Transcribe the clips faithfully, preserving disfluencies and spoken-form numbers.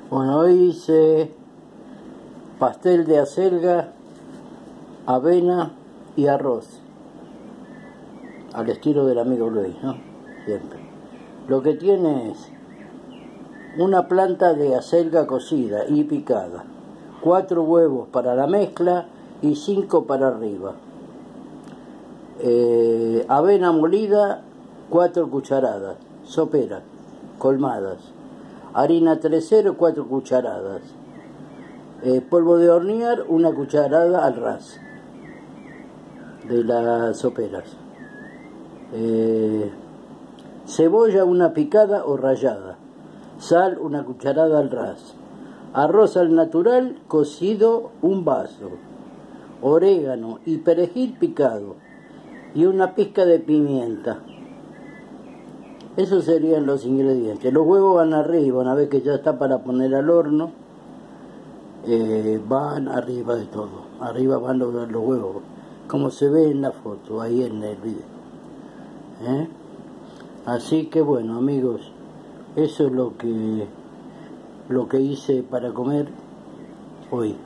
Bueno, hoy hice pastel de acelga, avena y arroz, al estilo del amigo Luis, ¿no? Siempre. Lo que tiene es una planta de acelga cocida y picada, cuatro huevos para la mezcla y cinco para arriba. Eh, avena molida, cuatro cucharadas, sopera, colmadas. Harina tres cero, cuatro cucharadas. Eh, polvo de hornear, una cucharada al ras de las soperas. Eh, cebolla, una picada o rallada. Sal, una cucharada al ras. Arroz al natural, cocido, un vaso. Orégano y perejil picado. Y una pizca de pimienta. Esos serían los ingredientes. Los huevos van arriba, una vez que ya está para poner al horno, eh, van arriba de todo. Arriba van los, los huevos, como se ve en la foto, ahí en el video. ¿Eh? Así que bueno, amigos, eso es lo que, lo que hice para comer hoy.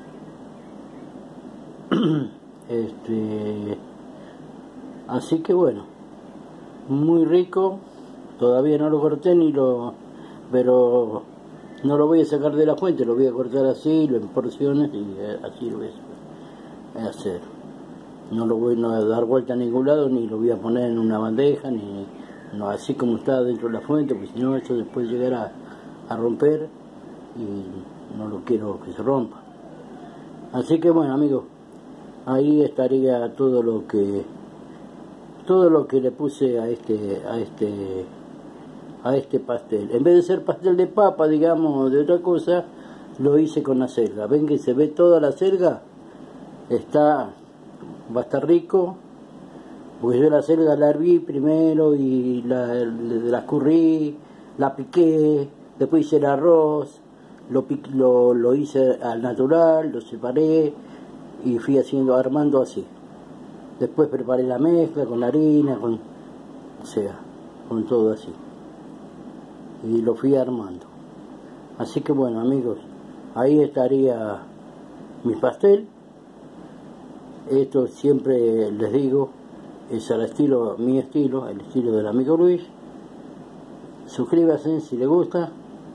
este, así que bueno, muy rico. Todavía no lo corté ni lo... pero no lo voy a sacar de la fuente, lo voy a cortar así, lo en porciones y así lo voy a hacer. No lo voy a dar vuelta a ningún lado, ni lo voy a poner en una bandeja, ni no, así como está dentro de la fuente, porque si no esto después llegará a romper y no lo quiero que se rompa. Así que bueno, amigos, ahí estaría todo lo que todo lo que le puse a este a este a este pastel. En vez de ser pastel de papa, digamos, de otra cosa, lo hice con acelga. Ven que se ve toda la acelga, está, va a estar rico, porque yo la acelga la herví primero y la, la escurrí, la piqué, después hice el arroz, lo, lo, lo hice al natural, lo separé y fui haciendo, armando así. Después preparé la mezcla con la harina, con, o sea, con todo así. Y lo fui armando. Así que bueno, amigos, ahí estaría mi pastel. Esto siempre les digo, es al estilo, mi estilo, el estilo del amigo Luis. Suscríbanse si les gusta,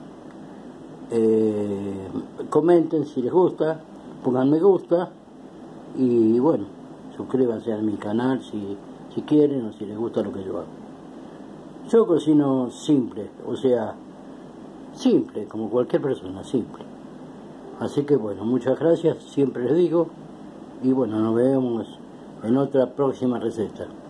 eh, comenten si les gusta, pongan me gusta y bueno, suscríbanse a mi canal si, si quieren o si les gusta lo que yo hago. Yo cocino simple, o sea, simple, como cualquier persona, simple. Así que bueno, muchas gracias, siempre les digo, y bueno, nos vemos en otra próxima receta.